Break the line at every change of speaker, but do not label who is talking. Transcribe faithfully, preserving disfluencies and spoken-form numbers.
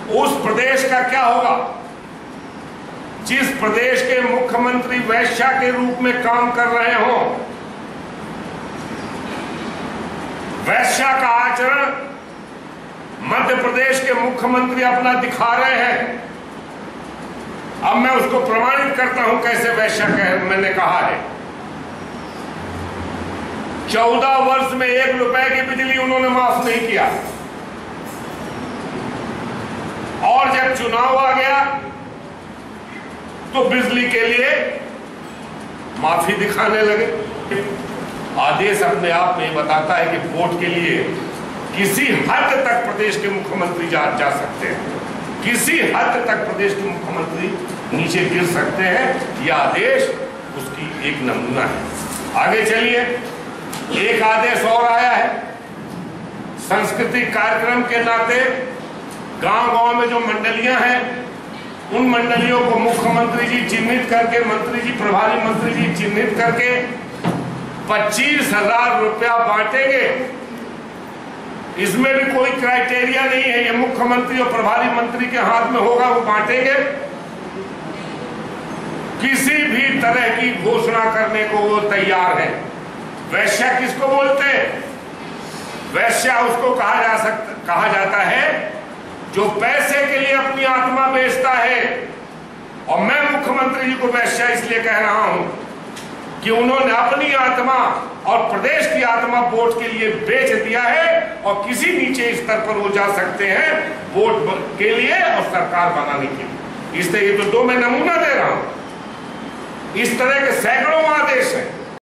उस प्रदेश का क्या होगा जिस प्रदेश के मुख्यमंत्री वैश्या के रूप में काम कर रहे हो। वैश्या का आचरण मध्य प्रदेश के मुख्यमंत्री अपना दिखा रहे हैं। अब मैं उसको प्रमाणित करता हूं कैसे वैश्या कह मैंने कहा है। चौदह वर्ष में एक रुपए की बिजली उन्होंने माफ नहीं किया, और जब चुनाव आ गया तो बिजली के लिए माफी दिखाने लगे। आदेश अपने आप में बताता है कि वोट के लिए किसी हद तक प्रदेश के मुख्यमंत्री जा जा सकते हैं, किसी हद तक प्रदेश के मुख्यमंत्री नीचे गिर सकते हैं। यह आदेश उसकी एक नमूना है। आगे चलिए, एक आदेश और आया है। सांस्कृतिक कार्यक्रम के नाते गांव गांव में जो मंडलियां हैं, उन मंडलियों को मुख्यमंत्री जी चिन्हित करके, मंत्री जी, प्रभारी मंत्री जी चिन्हित करके पच्चीस हजार रुपया बांटेंगे। इसमें भी कोई क्राइटेरिया नहीं है, ये मुख्यमंत्री और प्रभारी मंत्री के हाथ में होगा, वो बांटेंगे। किसी भी तरह की घोषणा करने को वो तैयार है। वैश्या किसको बोलते हैं? वैश्या उसको कहा जा सकता कहा जाता है जो पैसे के लिए अपनी आत्मा बेचता है। और मैं मुख्यमंत्री जी को वैश्या इसलिए कह रहा हूं कि उन्होंने अपनी आत्मा और प्रदेश की आत्मा वोट के लिए बेच दिया है, और किसी नीचे स्तर पर वो जा सकते हैं वोट के लिए और सरकार बनाने के लिए। इसलिए ये तो दो मैं नमूना दे रहा हूं। इस तरह के सैकड़ों आदेश हैं।